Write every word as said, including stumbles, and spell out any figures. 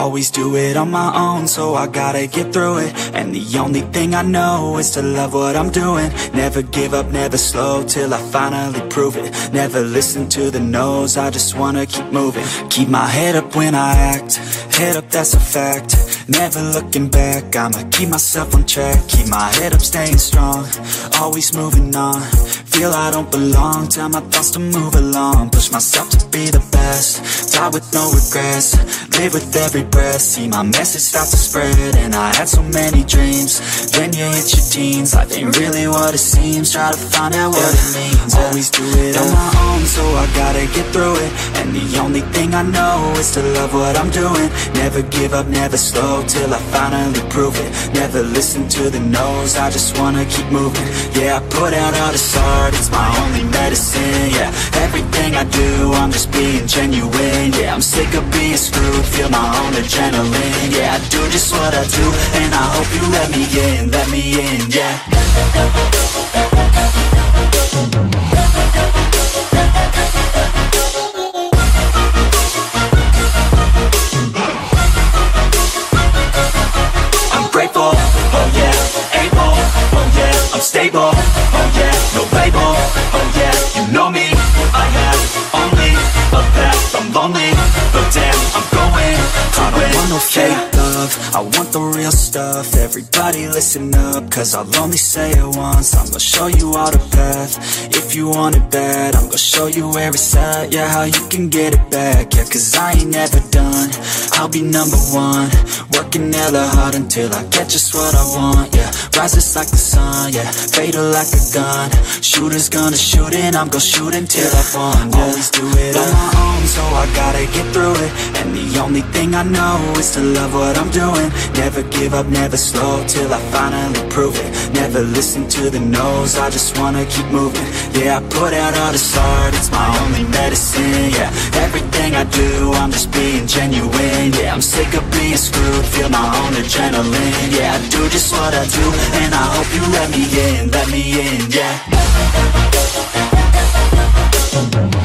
Always do it on my own, so I gotta get through it. And the only thing I know is to love what I'm doing. Never give up, never slow, till I finally prove it. Never listen to the no's, I just wanna keep moving. Keep my head up when I act, head up, that's a fact. Never looking back, I'ma keep myself on track. Keep my head up, staying strong, always moving on. Feel I don't belong, tell my thoughts to move along. Push myself to be the best, die with no regrets. Live with every breath, see my message start to spread. And I had so many dreams, then you hit your teens. Life ain't really what it seems, try to find out what it means. Always do it on my own, so I gotta get through it. And the only thing I know is to love what I'm doing. Never give up, never slow, till I finally prove it. Never listen to the no's, I just wanna keep moving. Yeah, I put out all this art, it's my only medicine. Yeah, everything I do, I'm just being genuine. Yeah, I'm sick of being screwed, feel my own adrenaline. Yeah, I do just what I do, and I hope you let me in, let me in, yeah. Grateful, oh yeah, able, oh yeah, I'm stable, oh yeah, no label, oh yeah, you know me, I have only a path, I'm lonely, but damn, I'm going to I don't want no fake love, I want the real stuff. Everybody listen up, cause I'll only say it once. I'm gonna show you all the path, if you want it bad. I'm gonna show you where it's at, yeah, how you can get it back. Yeah, cause I ain't never done, I'll be number one. Working hella hard until I get just what I want, yeah. Rises like the sun, yeah, fatal like a gun. Shooter's gonna shoot and I'm gonna shoot until I've won, yeah. Always do it on my own, so I gotta get through it. And the only thing I know is to love what I'm doing. Never give up, never slow, till I finally prove it. Never listen to the no's, I just wanna keep moving. Yeah, I put out all this art, it's my only medicine. Yeah, everything I do, I'm just being genuine. Yeah, I'm sick of being screwed, feel my own adrenaline. Yeah, I do just what I do, and I hope you let me in, let me in, yeah.